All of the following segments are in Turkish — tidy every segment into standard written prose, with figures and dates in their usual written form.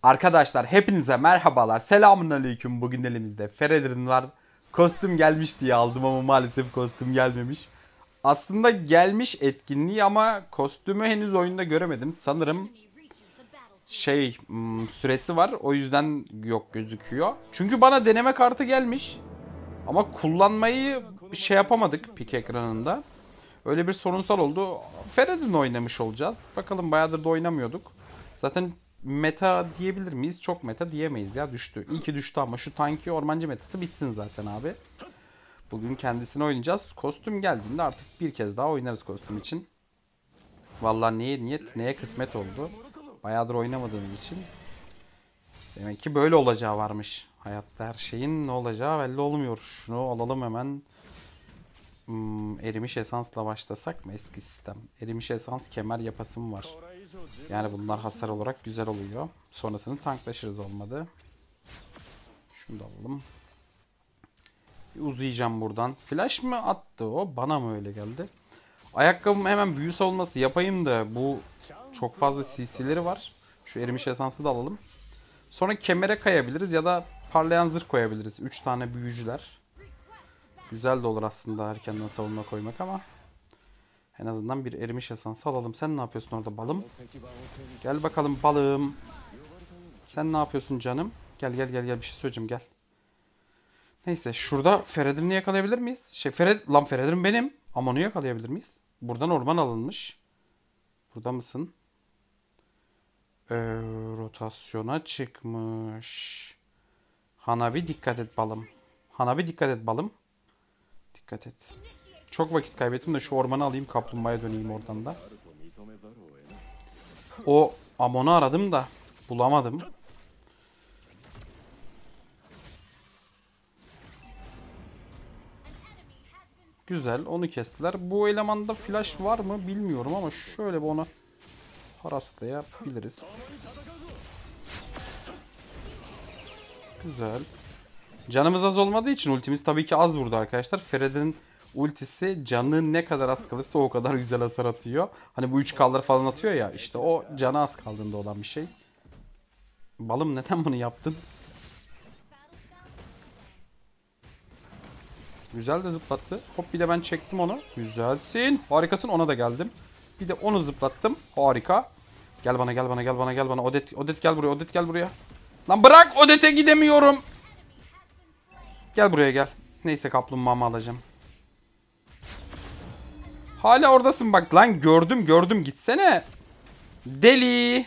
Arkadaşlar hepinize merhabalar. Selamünaleyküm. Bugün elimizde Fredrin var. Kostüm gelmiş diye aldım ama maalesef kostüm gelmemiş. Aslında gelmiş etkinliği ama kostümü henüz oyunda göremedim. Sanırım süresi var. O yüzden yok gözüküyor. Çünkü bana deneme kartı gelmiş. Ama kullanmayı yapamadık pik ekranında. Öyle bir sorunsal oldu. Fredrin oynamış olacağız. Bakalım bayağıdır da oynamıyorduk. Zaten meta diyebilir miyiz? Çok meta diyemeyiz ya, düştü. İyi ki düştü ama şu tanki ormancı metası bitsin zaten abi. Bugün kendisini oynayacağız. Kostüm geldiğinde artık bir kez daha oynarız kostüm için. Vallahi neye niyet neye kısmet oldu. Bayağıdır oynamadığımız için. Demek ki böyle olacağı varmış. Hayatta her şeyin ne olacağı belli olmuyor. Şunu alalım hemen. Erimiş esansla başlasak mı eski sistem? Erimiş esans kemer yapasım var. Yani bunlar hasar olarak güzel oluyor. Sonrasını tanklaşırız olmadı. Şunu da alalım. Uzayacağım buradan. Flash mı attı o? Bana mı öyle geldi? Ayakkabım hemen büyü savunması yapayım da bu çok fazla CC'leri var. Şu erimiş esansı da alalım. Sonra kemere kayabiliriz ya da parlayan zırh koyabiliriz. 3 tane büyücüler. Güzel de olur aslında erkenden savunma koymak ama en azından bir erimiş esansı alalım. Sen ne yapıyorsun orada balım? Gel bakalım balım. Sen ne yapıyorsun canım? Gel bir şey söyleyeceğim gel. Neyse şurada Fredrin'i yakalayabilir miyiz? Fredrin benim. Ama onu yakalayabilir miyiz? Buradan orman alınmış. Burada mısın? Rotasyona çıkmış. Hanabi dikkat et balım. Hanabi dikkat et balım. Dikkat et. Çok vakit kaybettim de şu ormanı alayım, kaplumbağaya döneyim oradan da. O Amon'u aradım da bulamadım. Güzel, onu kestiler. Bu elemanda flash var mı bilmiyorum ama şöyle bir onu haraslayabiliriz. Güzel. Canımız az olmadığı için ultimiz tabii ki az vurdu arkadaşlar. Fred'in ultisi canı ne kadar az kalırsa o kadar güzel hasar atıyor. Hani bu 3K'lar falan atıyor ya, işte o canı az kaldığında olan bir şey. Balım neden bunu yaptın? Güzel de zıplattı. Hop bir de ben çektim onu. Güzelsin. Harikasın, ona da geldim. Bir de onu zıplattım. Harika. Gel bana. Odet gel buraya. Odet gel buraya. Lan bırak, Odet'e gidemiyorum. Gel buraya gel. Neyse kaplumbağamı alacağım. Hala oradasın bak lan, gördüm gitsene. Deli.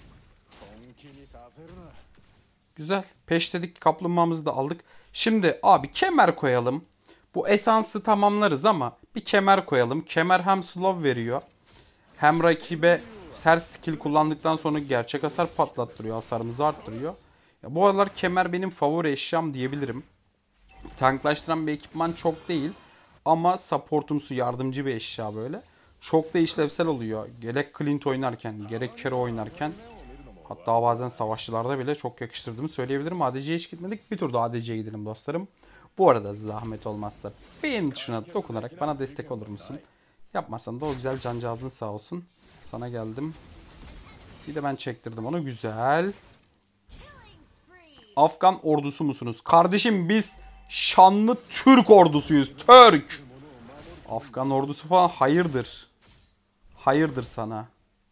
Güzel. Peştedik, kaplumbağamızı da aldık. Şimdi abi kemer koyalım. Bu esansı tamamlarız ama bir kemer koyalım. Kemer hem slow veriyor, hem rakibe her skill kullandıktan sonra gerçek hasar patlattırıyor. Hasarımızı arttırıyor. Ya bu aralar kemer benim favori eşyam diyebilirim. Tanklaştıran bir ekipman çok değil. Ama supportumsu, yardımcı bir eşya böyle. Çok da işlevsel oluyor. Gerek Clint oynarken, gerek Kero oynarken. Hatta bazen savaşçılarda bile çok yakıştırdığımı söyleyebilirim. ADC'ye hiç gitmedik. Bir tur da ADC'ye gidelim dostlarım. Bu arada zahmet olmazsa beğen tuşuna dokunarak bana destek olur musun? Yapmasan da o güzel cancağızın sağ olsun. Sana geldim. Bir de ben çektirdim onu. Güzel. Afgan ordusu musunuz? Kardeşim biz şanlı Türk ordusuyuz. Türk. Afgan ordusu falan hayırdır. Hayırdır sana.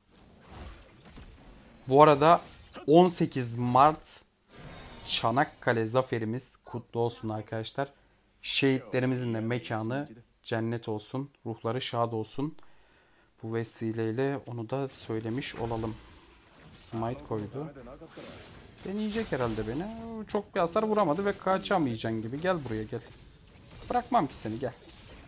Bu arada 18 Mart Çanakkale zaferimiz kutlu olsun arkadaşlar. Şehitlerimizin de mekanı cennet olsun. Ruhları şad olsun. Bu vesileyle onu da söylemiş olalım. Smite koydu. Deneyecek herhalde beni. Çok bir hasar vuramadı ve kaçamayacaksın gibi. Gel buraya gel. Bırakmam ki seni, gel.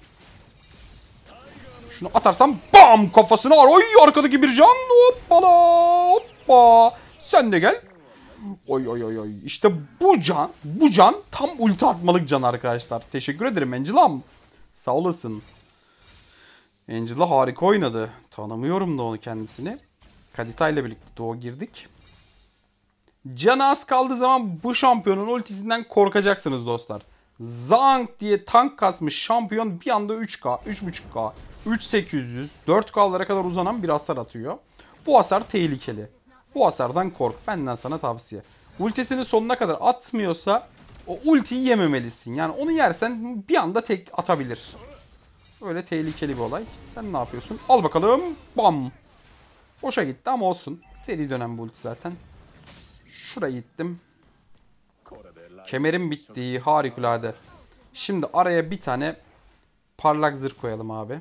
Şunu atarsam bam kafasına. Oy arkadaki bir can. Hoppala hoppa. Sen de gel. Oy. İşte bu can tam ulti atmalık can arkadaşlar. Teşekkür ederim Angela'm. Sağ olasın. Angela harika oynadı. Tanımıyorum da onu kendisini. Kadita ile birlikte doğu girdik. Canı az kaldığı zaman bu şampiyonun ultisinden korkacaksınız dostlar. Zank diye tank kasmış şampiyon bir anda 3K, 3.5K, 3800, 4K'lara kadar uzanan bir hasar atıyor. Bu hasar tehlikeli. Bu hasardan kork. Benden sana tavsiye. Ultisini sonuna kadar atmıyorsa o ultiyi yememelisin. Yani onu yersen bir anda tek atabilir. Öyle tehlikeli bir olay. Sen ne yapıyorsun? Al bakalım. Bam. Boşa gitti ama olsun. Seri dönem bu ulti zaten. Şuraya gittim. Kemerim bitti. Harikulade. Şimdi araya bir tane parlak zırh koyalım abi.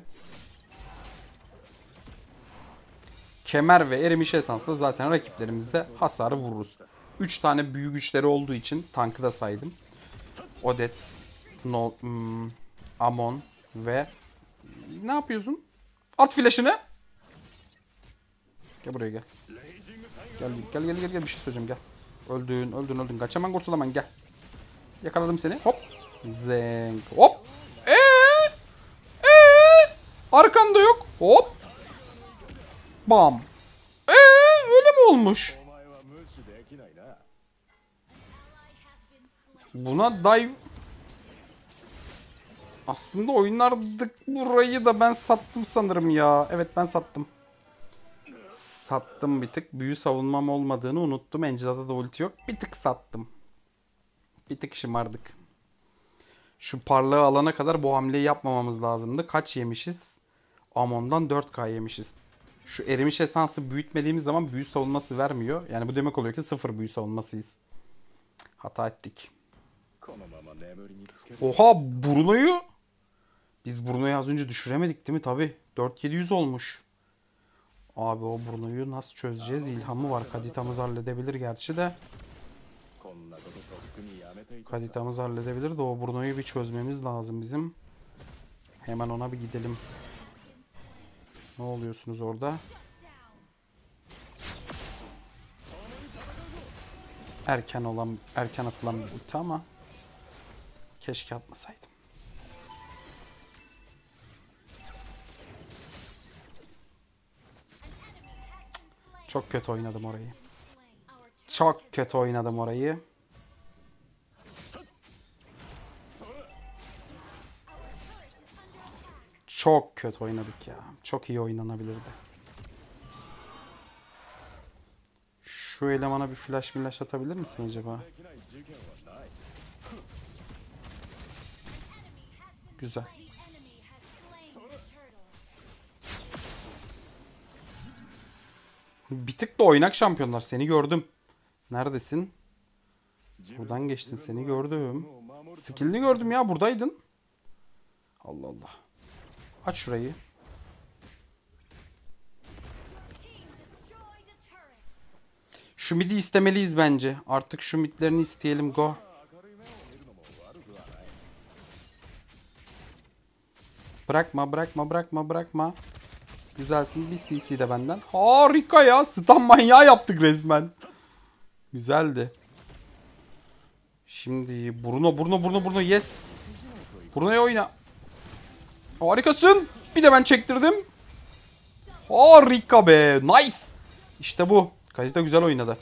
Kemer ve erimiş esansla zaten rakiplerimizde hasarı vururuz. 3 tane büyü güçleri olduğu için tankı da saydım. Odet, Amon ve... Ne yapıyorsun? At flash'ını. Gel buraya gel. Gel bir şey söyleyeceğim gel. Öldün. Kaç hemen kurtul hemen gel. Yakaladım seni. Hop. Zenk. Hop. Arkanda yok. Hop. Bam. Öyle mi olmuş? Buna dive... Aslında oynardık burayı da ben sattım sanırım ya. Evet ben sattım. Sattım bir tık. Büyü savunmam olmadığını unuttum. Angela'da da ulti yok. Bir tık sattım. Bir tık şımardık. Şu parlağı alana kadar bu hamleyi yapmamamız lazımdı. Kaç yemişiz? Amon'dan 4K yemişiz. Şu erimiş esansı büyütmediğimiz zaman büyü savunması vermiyor. Yani bu demek oluyor ki 0 büyü savunmasıyız. Hata ettik. Oha Bruno'yu... Biz Bruno'yu az önce düşüremedik değil mi? Tabi. 4700 olmuş. Abi o Bruno'yu nasıl çözeceğiz? İlhamı var. Kaditamız halledebilir gerçi de. Kaditamız halledebilir de o Bruno'yu bir çözmemiz lazım bizim. Hemen ona bir gidelim. Ne oluyorsunuz orada? Erken atılan bir ulti ama keşke atmasaydım. Çok kötü oynadım orayı. Çok kötü oynadım orayı. Çok kötü oynadık ya. Çok iyi oynanabilirdi. Şu elemana bir flash atabilir misin acaba? Güzel. Bir tık da oynak şampiyonlar. Seni gördüm. Neredesin? Buradan geçtin. Seni gördüm. Skill'ini gördüm ya. Buradaydın. Allah Allah. Aç şurayı. Şu midi istemeliyiz bence. Artık şu midlerini isteyelim. Go. Bırakma. Güzelsin. Bir CC de benden. Harika ya. Stun manyağı yaptık resmen. Güzeldi. Şimdi Bruno. Yes. Bruno'ya oyna. Harikasın. Bir de ben çektirdim. Harika be. Nice. İşte bu. Kadita güzel oynadı.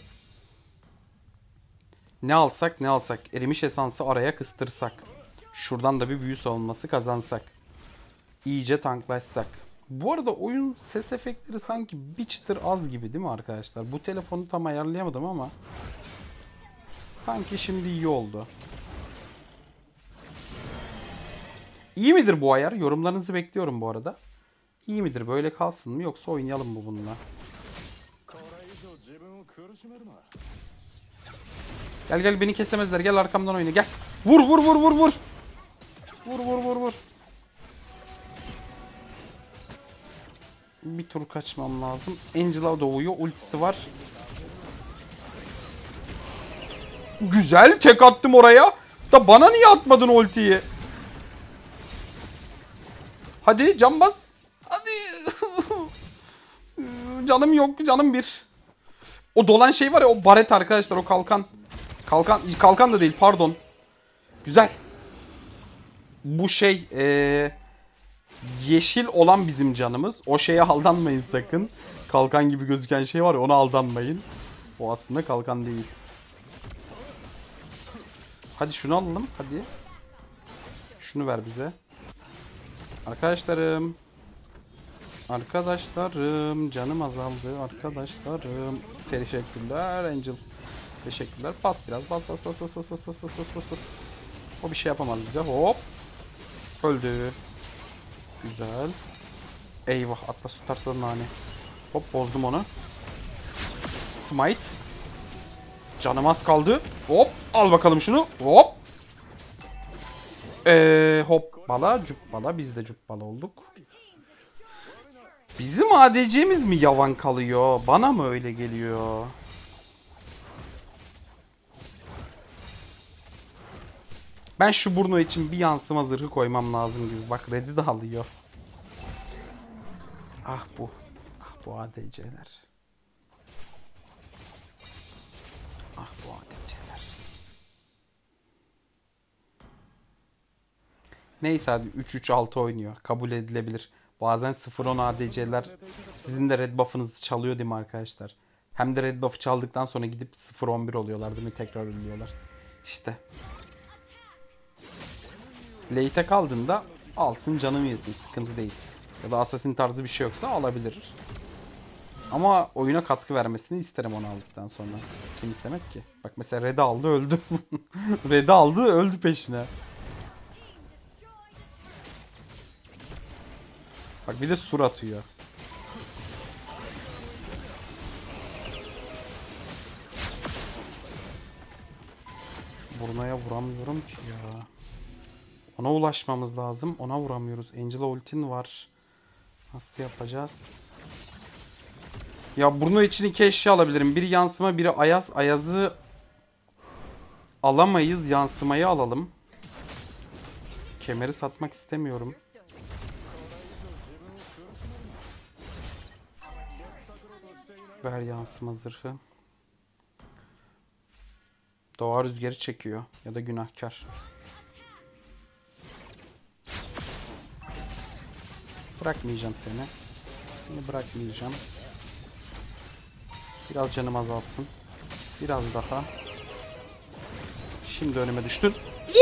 Ne alsak? Erimiş esansı araya kıstırsak. Şuradan da bir büyü savunması kazansak. İyice tanklaşsak. Bu arada oyun ses efektleri sanki bir çıtır az gibi değil mi arkadaşlar? Bu telefonu tam ayarlayamadım ama sanki şimdi iyi oldu. İyi midir bu ayar? Yorumlarınızı bekliyorum bu arada. İyi midir? Böyle kalsın mı yoksa oynayalım mı bununla? Gel beni kesemezler. Gel arkamdan oyna gel. Vur. Vur. Bir tur kaçmam lazım. Angela doğuyor. Ultisi var. Güzel. Tek attım oraya. Da bana niye atmadın ultiyi? Hadi can bas. Hadi. Canım yok. Canım bir. O dolan şey var ya o baret arkadaşlar. O kalkan. Kalkan da değil pardon. Güzel. Bu şey yeşil olan bizim canımız. O şeye aldanmayın sakın. Kalkan gibi gözüken şey var ya ona aldanmayın. O aslında kalkan değil. Hadi şunu alalım hadi. Şunu ver bize. Arkadaşlarım. Arkadaşlarım canım azaldı. Arkadaşlarım. Teşekkürler Angel. Teşekkürler. Bas biraz. Bas bas bas bas bas bas bas bas bas bas bas. O bir şey yapamaz bize. Hop. Öldü. Güzel. Eyvah. Atlas tutarsa nane. Hop bozdum onu. Smite. Canım az kaldı. Hop. Al bakalım şunu. Hop. Hop bala cuppala. Biz de cuppala olduk. Bizim ADC'miz mi yavan kalıyor? Bana mı öyle geliyor? Ben şu Bruno için bir yansıma zırhı koymam lazım gibi. Bak red'i de alıyor. Ah bu. Ah bu ADC'ler. Ah bu ADC'ler. Neyse hadi 3-3-6 oynuyor. Kabul edilebilir. Bazen 0-10 ADC'ler sizin de red buff'ınızı çalıyor değil mi arkadaşlar? Hem de red buff'ı çaldıktan sonra gidip 0-11 oluyorlar değil mi? Tekrar ölüyorlar. İşte. Late'e kaldığında alsın canım yesin. Sıkıntı değil. Ya da assassin tarzı bir şey yoksa alabilir. Ama oyuna katkı vermesini isterim onu aldıktan sonra. Kim istemez ki? Bak mesela Red'i aldı öldü. Red'i aldı öldü peşine. Bak bir de sur atıyor. Şu Bruno'ya vuramıyorum ki ya. Ona ulaşmamız lazım. Ona vuramıyoruz. Angela ultin var. Nasıl yapacağız? Ya Bruno için iki eşya alabilirim. Biri yansıma, biri ayaz. Ayazı alamayız. Yansımayı alalım. Kemeri satmak istemiyorum. Ver yansıma zırhı. Doğa rüzgarı çekiyor. Ya da günahkar. Bırakmayacağım seni. Seni bırakmayacağım. Biraz canım azalsın. Biraz daha. Şimdi önüme düştün.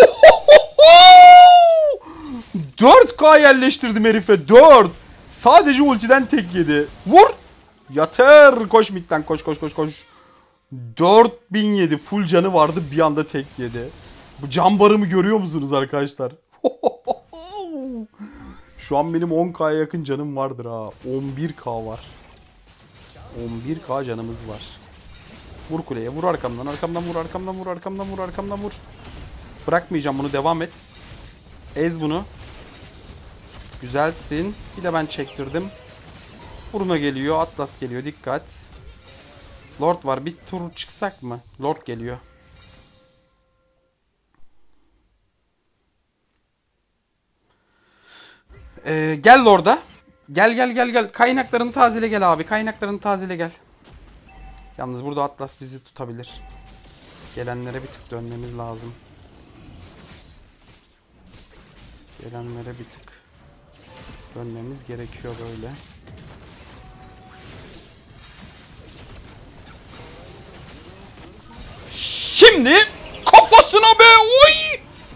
4K yerleştirdim herife. 4. Sadece ultiden tek yedi. Vur. Yatır. Koş midden. Koş koş koş koş. 4007 full canı vardı. Bir anda tek yedi. Bu can barımı görüyor musunuz arkadaşlar? Şu an benim 10K'ya yakın canım vardır ha. 11K var. 11K canımız var. Vur kuleye. Vur arkamdan. Arkamdan vur. Arkamdan vur. Arkamdan vur. Arkamdan vur. Bırakmayacağım bunu. Devam et. Ez bunu. Güzelsin. Bir de ben çektirdim. Bruno geliyor. Atlas geliyor. Dikkat. Lord var. Bir tur çıksak mı? Lord geliyor. Gel Lord'a. Gel gel gel gel. Kaynaklarını tazele gel abi. Kaynaklarını tazele gel. Yalnız burada Atlas bizi tutabilir. Gelenlere bir tık dönmemiz lazım. Gelenlere bir tık dönmemiz gerekiyor böyle. Şimdi kafasına be. Oy!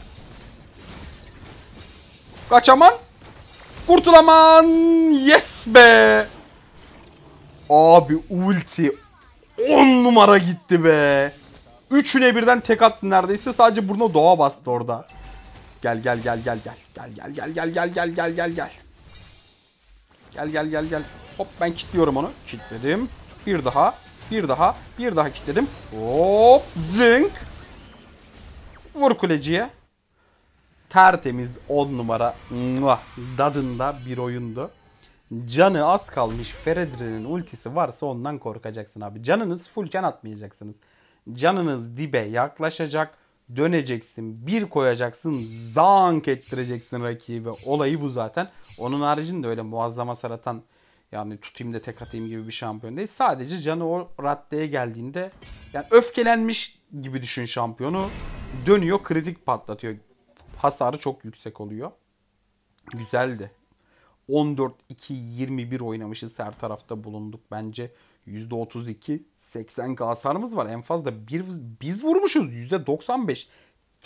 Kaçaman. Kurtulaman. Yes be. Abi ulti 10 numara gitti be. Üçüne birden tek attı neredeyse. Sadece Bruno doğa bastı orada. Gel gel gel gel gel. Gel gel gel gel gel gel gel gel gel. Gel gel gel gel. Hop ben kilitliyorum onu. Kilitledim. Bir daha. Bir daha. Bir daha kilitledim. Hop zınk. Vur kuleciye. Tertemiz 10 numara. Muah. Dadında bir oyundu. Canı az kalmış Feridrin'in ultisi varsa ondan korkacaksın abi. Canınız fullken atmayacaksınız. Canınız dibe yaklaşacak. Döneceksin. Bir koyacaksın. Zank ettireceksin rakibi. Olayı bu zaten. Onun haricinde öyle muazzama hasar atan yani tutayım da tek atayım gibi bir şampiyon değil. Sadece canı o raddeye geldiğinde yani öfkelenmiş gibi düşün şampiyonu. Dönüyor kritik patlatıyor. Hasarı çok yüksek oluyor. Güzeldi. 14-2-21 oynamışız. Her tarafta bulunduk bence. %32 80K hasarımız var. En fazla biz vurmuşuz. %95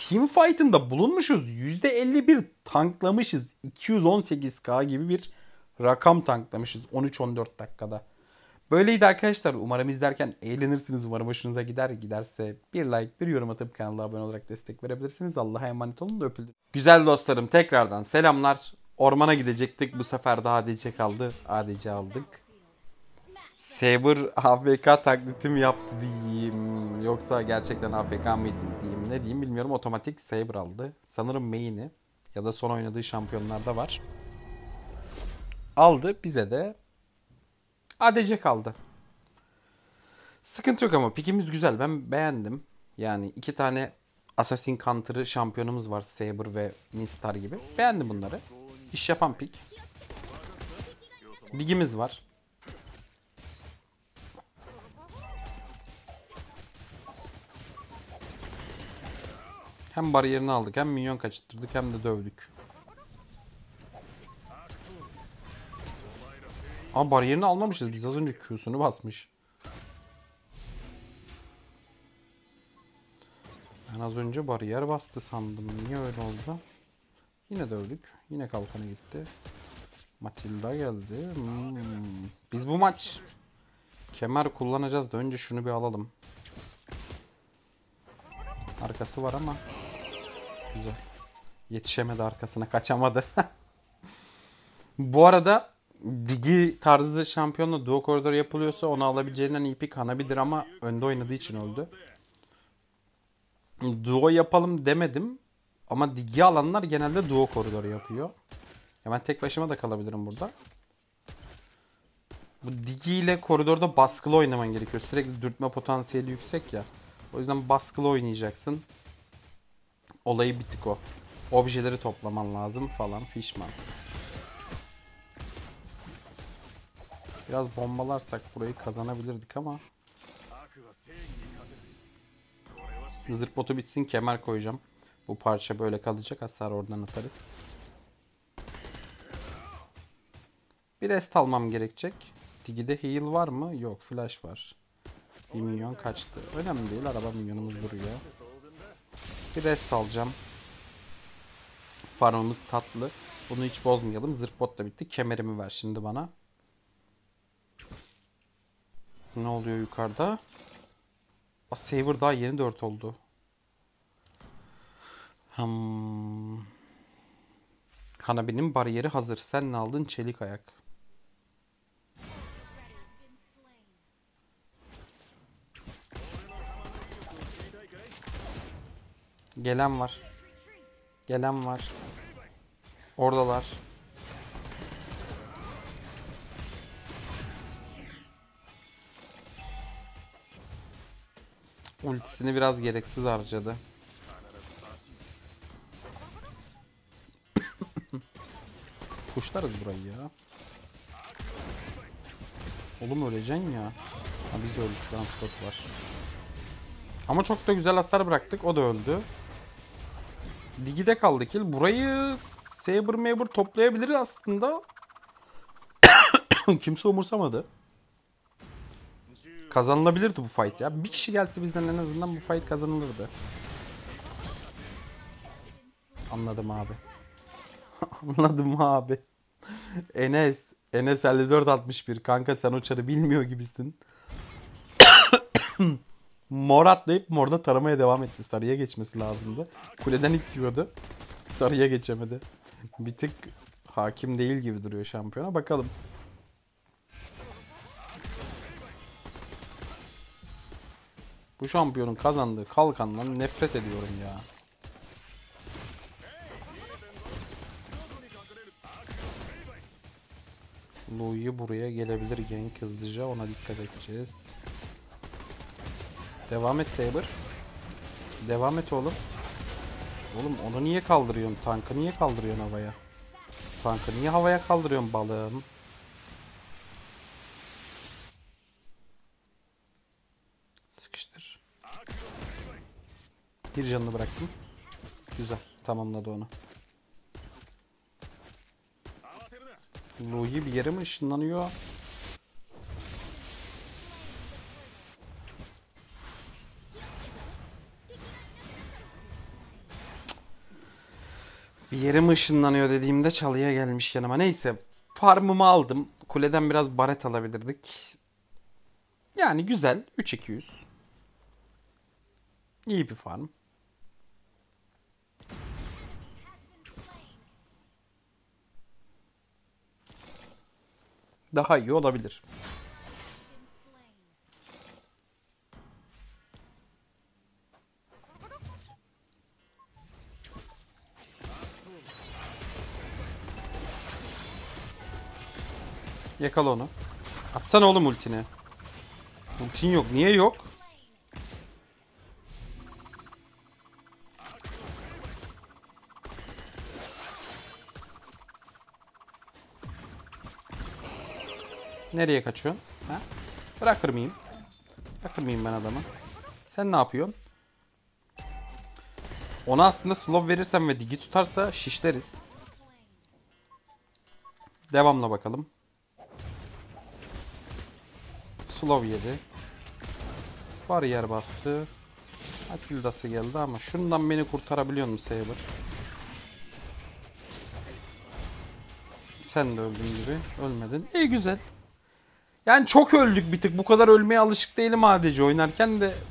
teamfight'ında bulunmuşuz. %51 tanklamışız. 218K gibi bir Rakam tanklamışız 13-14 dakikada. Böyleydi arkadaşlar. Umarım izlerken eğlenirsiniz. Umarım hoşunuza gider. Giderse bir like, bir yorum atıp kanala abone olarak destek verebilirsiniz. Allah'a emanet olun da öpüldüm. Güzel dostlarım, tekrardan selamlar. Ormana gidecektik. Bu sefer de ADC kaldı. ADC aldık. Saber AFK taklitim yaptı diyeyim. Yoksa gerçekten AFK mıydı diyeyim. Ne diyeyim bilmiyorum. Otomatik Saber aldı. Sanırım main'i ya da son oynadığı şampiyonlarda var. Aldı. Bize de ADC kaldı. Sıkıntı yok ama pikimiz güzel. Ben beğendim. Yani iki tane Assassin Counter'ı şampiyonumuz var. Saber ve Minstar gibi. Beğendim bunları. İş yapan pik. Ligimiz var. Hem bariyerini aldık, hem minyon kaçırttık, hem de dövdük. Ama bariyerini almamışız. Biz az önce Q'sunu basmış. Ben az önce bariyer bastı sandım. Niye öyle oldu? Yine dövdük. Yine kalkanı gitti. Matilda geldi. Biz bu maç kemer kullanacağız da önce şunu bir alalım. Arkası var ama güzel. Yetişemedi arkasına. Kaçamadı. Bu arada Digi tarzı şampiyonla duo koridor yapılıyorsa onu alabileceğinden iyi pick Hanabi'dir ama önde oynadığı için öldü. Duo yapalım demedim ama Digi alanlar genelde duo koridor yapıyor. Ya ben tek başıma da kalabilirim burada. Bu Digi ile koridorda baskılı oynaman gerekiyor. Sürekli dürtme potansiyeli yüksek ya. O yüzden baskılı oynayacaksın. Olayı bir tık o. Objeleri toplaman lazım falan fişman. Biraz bombalarsak burayı kazanabilirdik ama. Zırh botu bitsin, kemer koyacağım. Bu parça böyle kalacak. Hasar oradan atarız. Bir rest almam gerekecek. Digi'de heal var mı? Yok. Flash var. Bir minyon kaçtı. Önemli değil. Araba minyonumuz duruyor. Bir rest alacağım. Farmımız tatlı. Bunu hiç bozmayalım. Zırh bot da bitti. Kemerimi ver şimdi bana. Ne oluyor yukarıda? Saber daha yeni 4 oldu. Hanabi'nin bariyeri hazır. Sen ne aldın? Çelik ayak. Gelen var. Gelen var. Oradalar. Ultisini biraz gereksiz harcadı. Kuşlarız burayı ya. Oğlum öleceksin ya. Ha, biz öldük. Transport var. Ama çok da güzel hasar bıraktık. O da öldü. Digi'de kaldı kill. Burayı Saber toplayabilir aslında. Kimse umursamadı. Kazanılabilirdi bu fight ya. Bir kişi gelse bizden en azından bu fight kazanılırdı. Anladım abi. Anladım abi. Enes 54-61. Kanka sen o çarı bilmiyor gibisin. Mor atlayıp morda taramaya devam etti. Sarıya geçmesi lazımdı. Kuleden itiyordu. Sarıya geçemedi. Bir tık hakim değil gibi duruyor şampiyona. Bakalım. Bu şampiyonun kazandığı kalkandan nefret ediyorum ya. Louis buraya gelebilir gank hızlıca. Ona dikkat edeceğiz. Devam et Saber. Devam et oğlum. Oğlum onu niye kaldırıyorsun? Tankı niye kaldırıyorsun havaya? Tankı niye havaya kaldırıyorsun balığım? Sıkıştır. Bir canını bıraktım. Güzel. Tamamladı onu. Louis bir yere mi ışınlanıyor? Bir yere mi ışınlanıyor dediğimde çalıya gelmiş yanıma. Neyse. Farmımı aldım. Kuleden biraz baret alabilirdik. Yani güzel. 3200. İyi bir farm. Daha iyi olabilir. Yakala onu. Atsana oğlum ultini. Ultin yok. Niye yok? Nereye kaçıyorsun? Ha? Bırakır mıyım? Bırakır mıyım ben adamı? Sen ne yapıyorsun? Ona aslında slow verirsem ve digi tutarsa şişleriz. Devamla bakalım. Slow yedi. Bariyer bastı. Atilda'sı geldi ama şundan beni kurtarabiliyor musun Saber? Sen de öldün gibi. Ölmedin. İyi güzel. Yani çok öldük bir tık. Bu kadar ölmeye alışık değilim ADC oynarken de.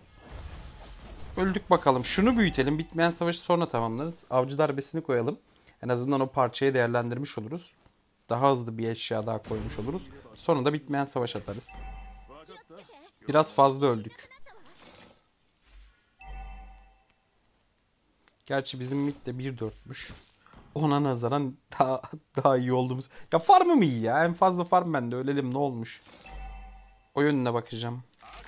Öldük bakalım. Şunu büyütelim. Bitmeyen savaşı sonra tamamlarız. Avcı darbesini koyalım. En azından o parçayı değerlendirmiş oluruz. Daha hızlı bir eşya daha koymuş oluruz. Sonra da bitmeyen savaş atarız. Biraz fazla öldük. Gerçi bizim mid de 1.4'müş. Ona nazaran daha iyi olduğumuz. Ya farmım iyi ya. En fazla farm bende. Ölelim ne olmuş. O yönüne bakacağım.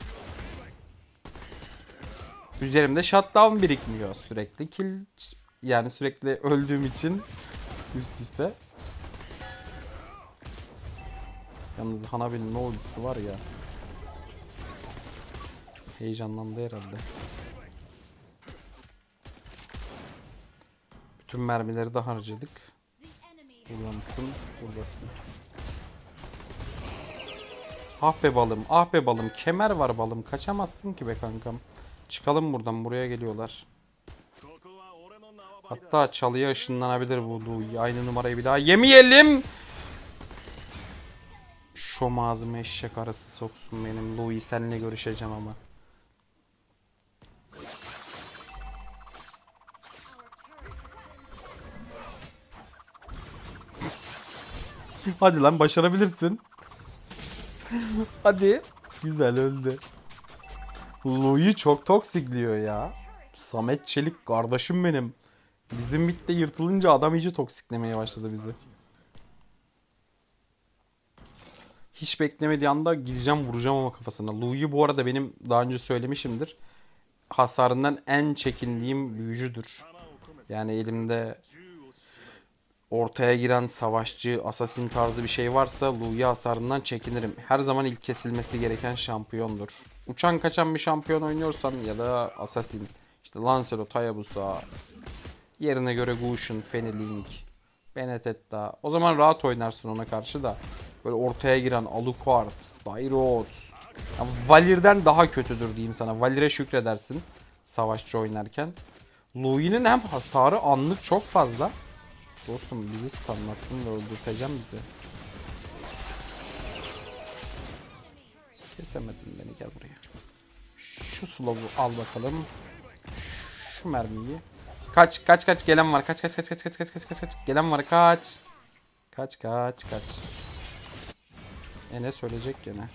Üzerimde shutdown birikmiyor sürekli. Kill yani sürekli öldüğüm için üst üste. Yalnız Hanabi'nin ne ultisi var ya. Heyecanlandı herhalde. Bütün mermileri de harcadık. Burada mısın? Buradasın. Ah be balım, ah be balım. Kemer var balım. Kaçamazsın ki be kankam. Çıkalım buradan. Buraya geliyorlar. Hatta çalıya ışınlanabilir bu Louis. Aynı numarayı bir daha yemeyelim. Şom ağzıma eşek arası soksun benim. Louis seninle görüşeceğim ama. Hadi lan başarabilirsin. Hadi. Güzel öldü. Louis çok toksikliyor ya. Samet Çelik kardeşim benim. Bizim midde yırtılınca adam iyice toksiklemeye başladı bizi. Hiç beklemediği anda gideceğim vuracağım ama kafasına. Louis bu arada benim daha önce söylemişimdir. Hasarından en çekindiğim büyücüdür. Yani elimde ortaya giren savaşçı, assassin tarzı bir şey varsa Louis hasarından çekinirim. Her zaman ilk kesilmesi gereken şampiyondur. Uçan kaçan bir şampiyon oynuyorsam ya da assassin, işte Lancelot, Hayabusa, yerine göre Gusion, Fenelink, Benedetta. O zaman rahat oynarsın ona karşı da. Böyle ortaya giren Alucard, Dairot. Yani Valir'den daha kötüdür diyeyim sana. Valir'e şükredersin savaşçı oynarken. Louis'nin hem hasarı anlık çok fazla. Dostum bizi stunlattın ve öldürteceğim bizi. Kesemedin beni, gel buraya. Şu slow'u al bakalım. Şu mermiyi. Kaç kaç kaç gelen var. Kaç kaç kaç kaç kaç kaç kaç kaç kaç. Gelen var kaç. Kaç kaç kaç. Ne söyleyecek gene.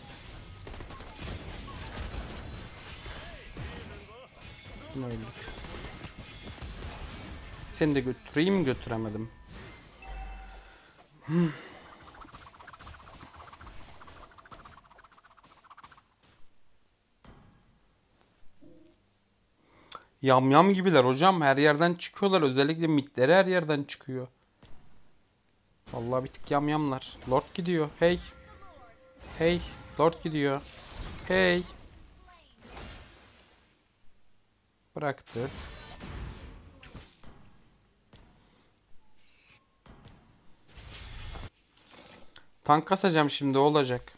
Öldük. Seni de götüreyim, götüremedim. Yamyam gibiler hocam. Her yerden çıkıyorlar. Özellikle midleri her yerden çıkıyor. Vallahi bir tık yamyamlar. Lord gidiyor. Hey. Hey. Lord gidiyor. Hey. Bıraktı. Tank kasacağım şimdi, olacak.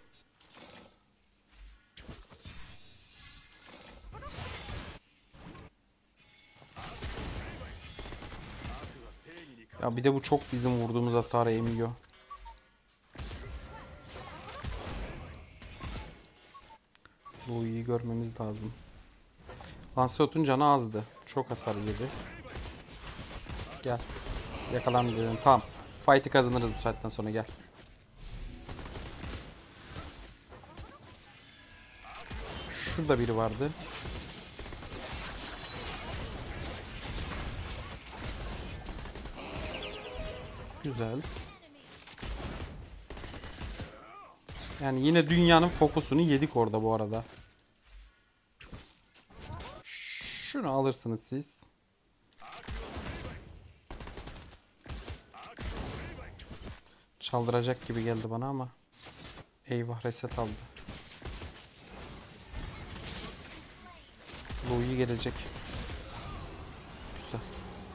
Ya bir de bu çok bizim vurduğumuz hasarı emiyor. görmemiz lazım. Lancelot'un canı azdı. Çok hasar yedi. Gel. Yakalandın. Tamam. Fight'ı kazanırız bu saatten sonra, gel. Şurada biri vardı. Güzel. Yani yine dünyanın fokusunu yedik orada bu arada. Şunu alırsınız siz. Çaldıracak gibi geldi bana ama. Eyvah, reset aldı. Louis gelecek. Güzel.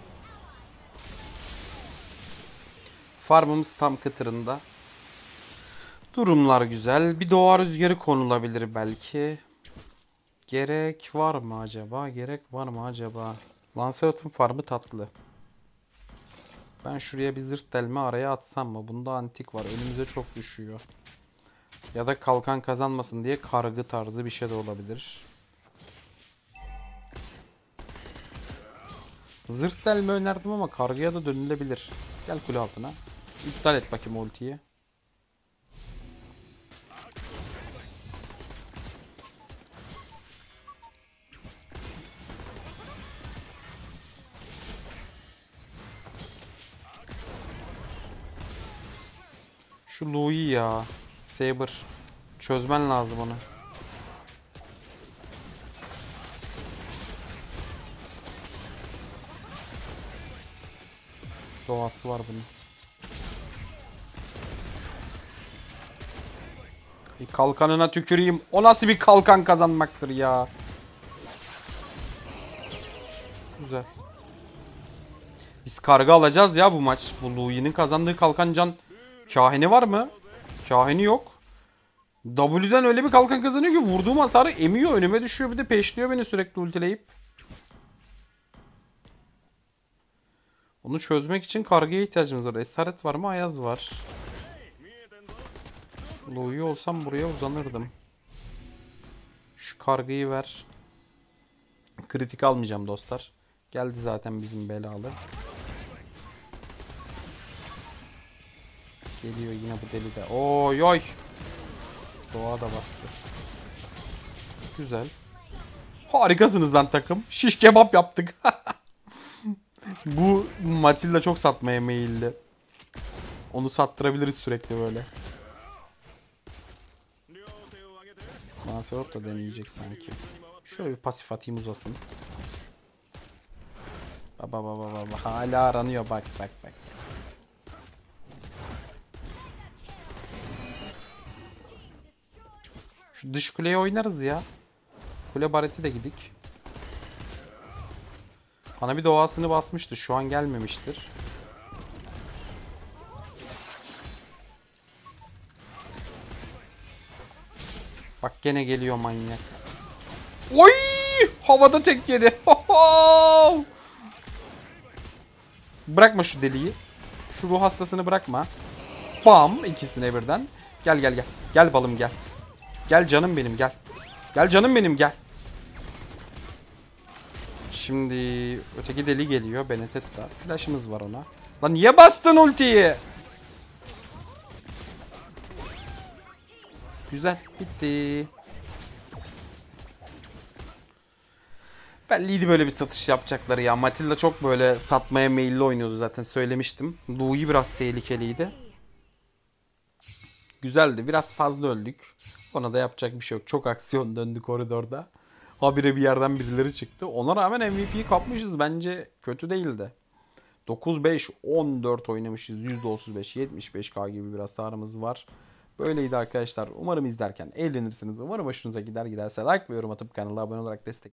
Farmımız tam kıtırında. Durumlar güzel. Bir doğa rüzgarı konulabilir belki. Gerek var mı acaba? Gerek var mı acaba? Lancelot'un farmı tatlı. Ben şuraya bir zırt delme araya atsam mı? Bunda antik var. Önümüze çok düşüyor. Ya da kalkan kazanmasın diye kargı tarzı bir şey de olabilir. Zırt delme önerdim ama kargıya da dönülebilir. Gel kule altına. İptal et bakayım ultiyi. Şu Louis ya. Saber. Çözmen lazım onu. Doğası var bunun. Bir kalkanına tüküreyim. O nasıl bir kalkan kazanmaktır ya. Güzel. Biz karga alacağız ya bu maç. Bu Louis'nin kazandığı kalkan can kahini var mı? Kahini yok. W'den öyle bir kalkan kazanıyor ki vurduğum hasarı emiyor. Önüme düşüyor, bir de peşliyor beni sürekli ultileyip. Onu çözmek için kargaya ihtiyacımız var. Esaret var mı? Ayaz var. Louis olsam buraya uzanırdım. Şu kargayı ver. Kritik almayacağım dostlar. Geldi zaten bizim belalı. Geliyor yine bu deli de. Oy oy. Doğa da bastı. Güzel. Harikasınız lan takım. Şiş kebap yaptık. Bu Matilda çok satmaya meyilli. Onu sattırabiliriz sürekli böyle. Lancelot da deneyecek sanki. Şöyle bir pasif atayım, uzasın. Baba baba baba. Hala aranıyor, bak bak bak. Şu dış kuleye oynarız ya. Kule bareti de gidik. Bana bir doğasını basmıştı. Şu an gelmemiştir. Bak gene geliyor manyak. Oy! Havada tek yedi. Bırakma şu deliği. Şu ruh hastasını bırakma. Bam! İkisine birden. Gel gel gel. Gel balım gel. Gel canım benim gel. Gel canım benim gel. Şimdi öteki deli geliyor. Benedetta. Flash'ımız var ona. Lan niye bastın ultiyi? Güzel. Bitti. Belliydi böyle bir satış yapacakları ya. Matilda çok böyle satmaya meyilli oynuyordu zaten, söylemiştim. Louis biraz tehlikeliydi. Güzeldi. Biraz fazla öldük. Ona da yapacak bir şey yok. Çok aksiyon döndü koridorda. Habire bir yerden birileri çıktı. Ona rağmen MVP'yi kapmışız. Bence kötü değildi. 9-5-14 oynamışız. %35, 75k gibi bir hasarımız var. Böyleydi arkadaşlar. Umarım izlerken eğlenirsiniz. Umarım hoşunuza giderse like ve yorum atıp kanala abone olarak destek